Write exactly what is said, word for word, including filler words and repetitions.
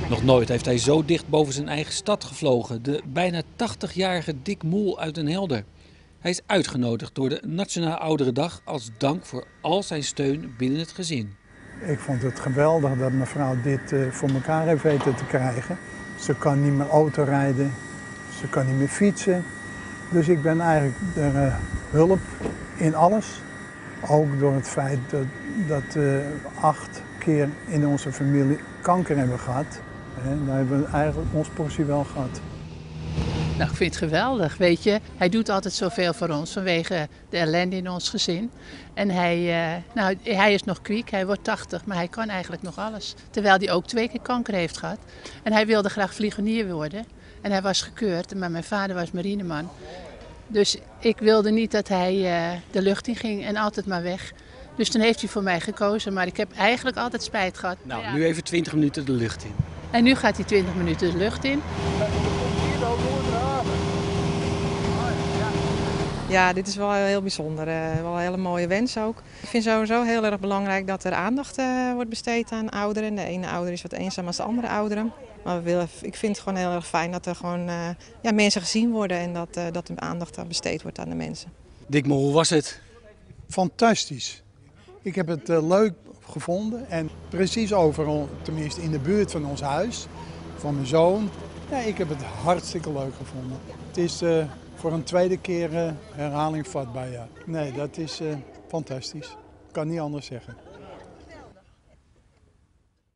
Nog nooit heeft hij zo dicht boven zijn eigen stad gevlogen. De bijna tachtigjarige Dick Moel uit Den Helder. Hij is uitgenodigd door de Nationale Ouderendag als dank voor al zijn steun binnen het gezin. Ik vond het geweldig dat mevrouw dit uh, voor elkaar heeft weten te krijgen. Ze kan niet meer autorijden, ze kan niet meer fietsen. Dus ik ben eigenlijk de uh, hulp in alles. Ook door het feit dat, dat we uh, acht keer in onze familie kanker hebben gehad. En daar hebben we eigenlijk ons portie wel gehad. Nou, ik vind het geweldig, weet je. Hij doet altijd zoveel voor ons vanwege de ellende in ons gezin. En hij, uh, nou, hij is nog kwiek, hij wordt tachtig, maar hij kan eigenlijk nog alles. Terwijl hij ook twee keer kanker heeft gehad. En hij wilde graag vliegenier worden. En hij was gekeurd, maar mijn vader was marineman. Dus ik wilde niet dat hij uh, de lucht in ging en altijd maar weg. Dus toen heeft hij voor mij gekozen, maar ik heb eigenlijk altijd spijt gehad. Nou, ja. Nu even twintig minuten de lucht in. En nu gaat hij twintig minuten de lucht in. Ja, dit is wel heel bijzonder. Uh, wel een hele mooie wens ook. Ik vind sowieso heel erg belangrijk dat er aandacht uh, wordt besteed aan ouderen. De ene ouder is wat eenzaam als de andere ouderen. Maar we willen, ik vind het gewoon heel erg fijn dat er gewoon uh, ja, mensen gezien worden en dat, uh, dat er aandacht aan besteed wordt aan de mensen. Dick Moel, hoe was het? Fantastisch. Ik heb het uh, leuk gevonden en precies overal, tenminste in de buurt van ons huis, van mijn zoon. Ja, ik heb het hartstikke leuk gevonden. Het is uh, voor een tweede keer uh, herhaling vatbaar. Ja. Nee, dat is uh, fantastisch. Ik kan niet anders zeggen.